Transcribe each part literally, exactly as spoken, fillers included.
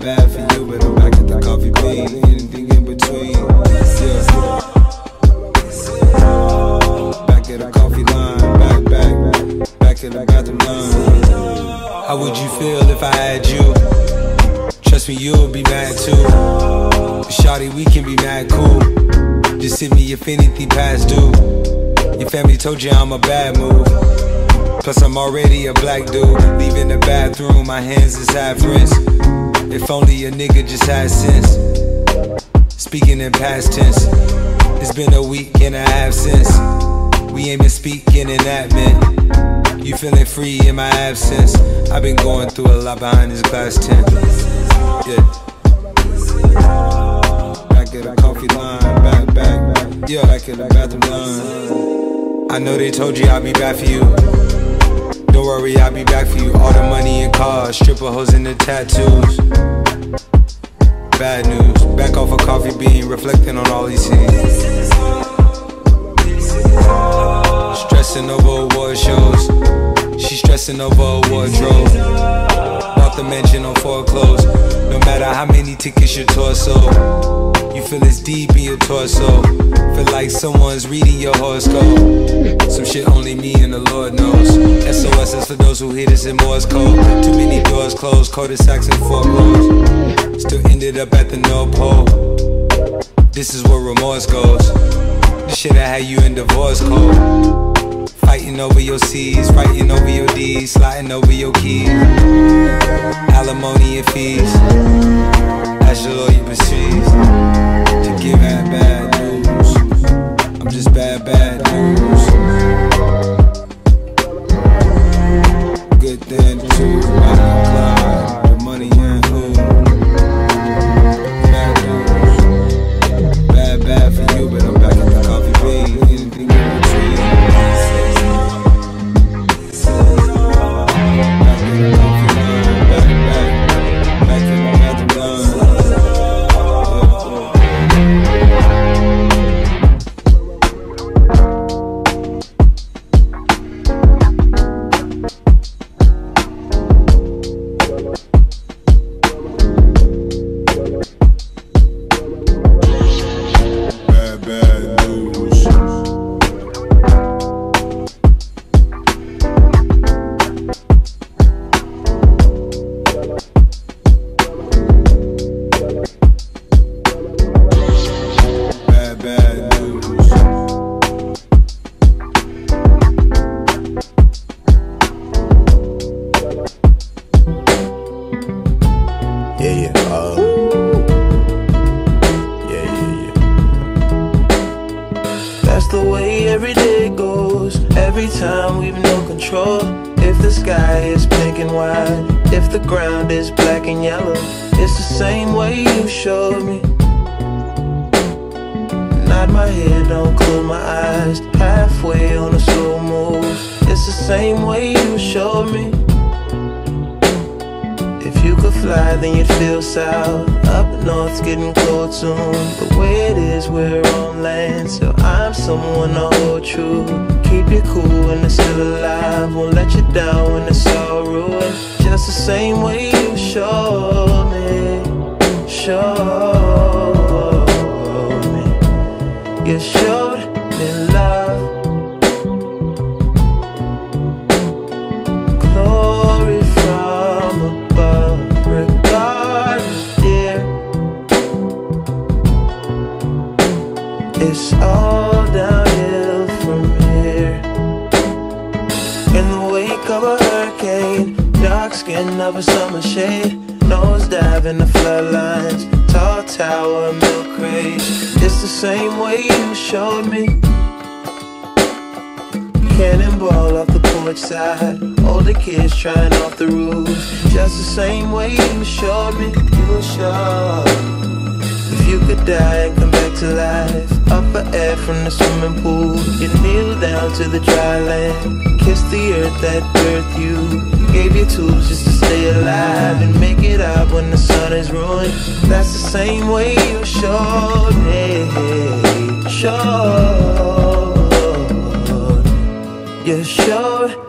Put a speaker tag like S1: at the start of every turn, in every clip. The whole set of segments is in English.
S1: bad for you, but I'm back at the coffee bean. Anything in between, yeah. Back at the coffee line, back, back, back at the bathroom line. How would you feel if I had you? Trust me, you'll be mad too. Shawty, we can be mad cool. Just hit me if anything past due. Your family told you I'm a bad move. Plus I'm already a black dude. Leaving the bathroom, my hands is half rinsed. If only a nigga just had sense. Speaking in past tense. It's been a week and a half since we ain't been speaking in admin. You feeling free in my absence. I've been going through a lot behind this glass tent. Yeah. Back at the coffee line, back, back, back. Yeah, back at the bathroom line. I know they told you I'll be back for you. Don't worry, I'll be back for you. All the money and cars, stripper hoes and the tattoos. Bad news, back off a coffee bean, reflecting on all these scenes. Stressing over award shows. She stressing over a wardrobe. Bought the mansion on foreclosed. No matter how many tickets your torso, you feel it's deep in your torso. Feel like someone's reading your horoscope. Some shit only me and the Lord knows. S O S is for those who hit us in Morse code. Too many doors closed, cul-de-sacs and foreclosed. Still ended up at the North Pole. This is where remorse goes. The shit I had you in divorce code. Fighting over your C's, fighting over your D's, sliding over your keys. Alimony and fees. As your lawyer proceeds to give out bad news. I'm just bad, bad news. Good thing to choose, money and climb, the money and who. Bad news. Bad, bad for you, but I'm back at the coffee bean. Anything in between.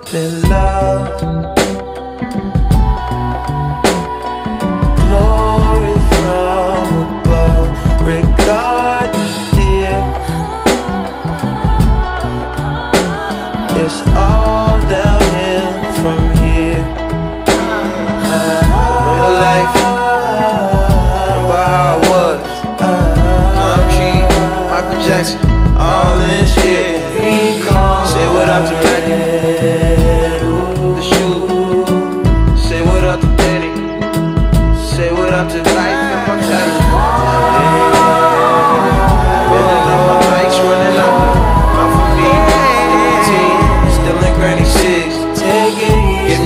S2: Glory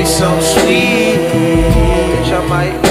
S2: so sweet. Bitch, I might